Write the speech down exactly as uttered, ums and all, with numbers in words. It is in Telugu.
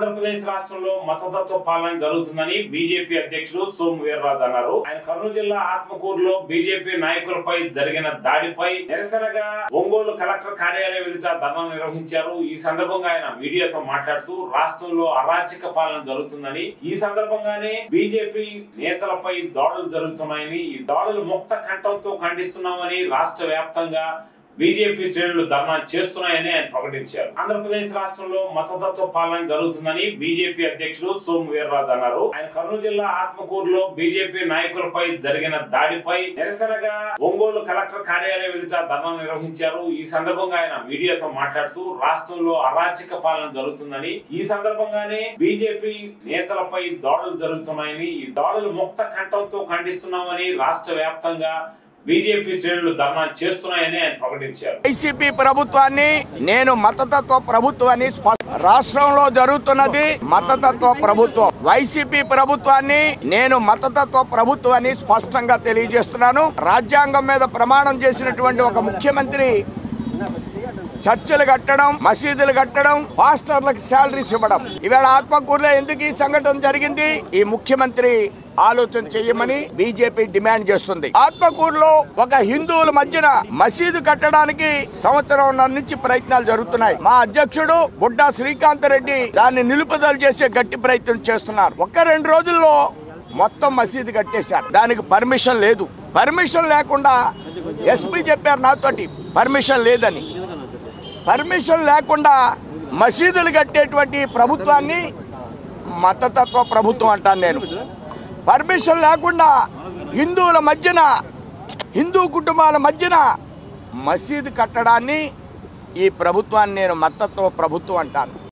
ఆంధ్రప్రదేశ్ రాష్ట్రంలో మతతత్వ పాలన జరుగుతుందని బీజేపీ అధ్యక్షుడు సోము వీర్రాజు అన్నారు. ఆయన కర్నూలు జిల్లా ఆత్మకూరులో బీజేపీ నాయకులపై జరిగిన దాడిపై నిరసనగా ఒంగోలు కలెక్టర్ కార్యాలయం ఎదుట ధర్నా నిర్వహించారు. ఈ సందర్భంగా ఆయన మీడియాతో మాట్లాడుతూ రాష్ట్రంలో అరాచక పాలన జరుగుతుందని, ఈ సందర్భంగానే బీజేపీ నేతలపై దాడులు జరుగుతున్నాయని, ఈ దాడులు ముక్త కంఠంతో ఖండిస్తున్నామని రాష్ట్ర వ్యాప్తంగా బీజేపీ శ్రేణులు ధర్నా చేస్తున్నాయని ఆయన ప్రకటించారు. ఆంధ్రప్రదేశ్ రాష్ట్రంలో మతతత్వ పాలన జరుగుతుందని బీజేపీ అధ్యక్షుడు సోము వీర్రాజు అన్నారు. ఆయన కర్నూలు జిల్లా ఆత్మకూరులో బీజేపీ నాయకులపై జరిగిన దాడిపై నిరసనగా ఒంగోలు కలెక్టర్ కార్యాలయం ఎదుట ధర్నా నిర్వహించారు. ఈ సందర్భంగా ఆయన మీడియాతో మాట్లాడుతూ రాష్ట్రంలో అరాచక పాలన జరుగుతుందని, ఈ సందర్భంగానే బీజేపీ నేతలపై దాడులు జరుగుతున్నాయని, ఈ దాడులు ముక్త కంఠంతో ఖండిస్తున్నామని రాష్ట్ర వ్యాప్తంగా బీజేపీ శ్రేణులు ధర్నా చేస్తున్నాయని ఆయన ప్రకటించారు. వైసీపీ ప్రభుత్వాన్ని నేను మతతత్వ ప్రభుత్వాన్ని రాష్ట్రంలో జరుగుతున్నది మతతత్వ ప్రభుత్వం. వైసీపీ ప్రభుత్వాన్ని నేను మతతత్వ ప్రభుత్వాన్ని స్పష్టంగా తెలియజేస్తున్నాను. రాజ్యాంగం మీద ప్రమాణం చేసినటువంటి ఒక ముఖ్యమంత్రి చర్చిలు కట్టడం, మసీదులు కట్టడం, పాస్టర్లకు శాలరీస్ ఇవ్వడం. ఇవాళ ఆత్మకూరులో ఎందుకు ఈ సంఘటన జరిగింది? ఈ ముఖ్యమంత్రి ఆలోచన చేయమని బీజేపీ డిమాండ్ చేస్తుంది. ఆత్మకూరులో ఒక హిందువుల మధ్యన మసీదు కట్టడానికి సంవత్సరం నుంచి ప్రయత్నాలు జరుగుతున్నాయి. మా అధ్యక్షుడు బుడ్డా శ్రీకాంత్ రెడ్డి దాన్ని నిలుపుదల చేసే గట్టి ప్రయత్నం చేస్తున్నారు. ఒక్క రెండు రోజుల్లో మొత్తం మసీదు కట్టేశారు. దానికి పర్మిషన్ లేదు. పర్మిషన్ లేకుండా ఎస్పీ చెప్పారు నాతోటి పర్మిషన్ లేదని. పర్మిషన్ లేకుండా మసీదులు కట్టేటువంటి ప్రభుత్వాన్ని మతతత్వ ప్రభుత్వం అంటాను నేను. పర్మిషన్ లేకుండా హిందువుల మధ్యన, హిందూ కుటుంబాల మధ్యన మసీదు కట్టడాన్ని, ఈ ప్రభుత్వాన్ని నేను మతతత్వ ప్రభుత్వం అంటాను.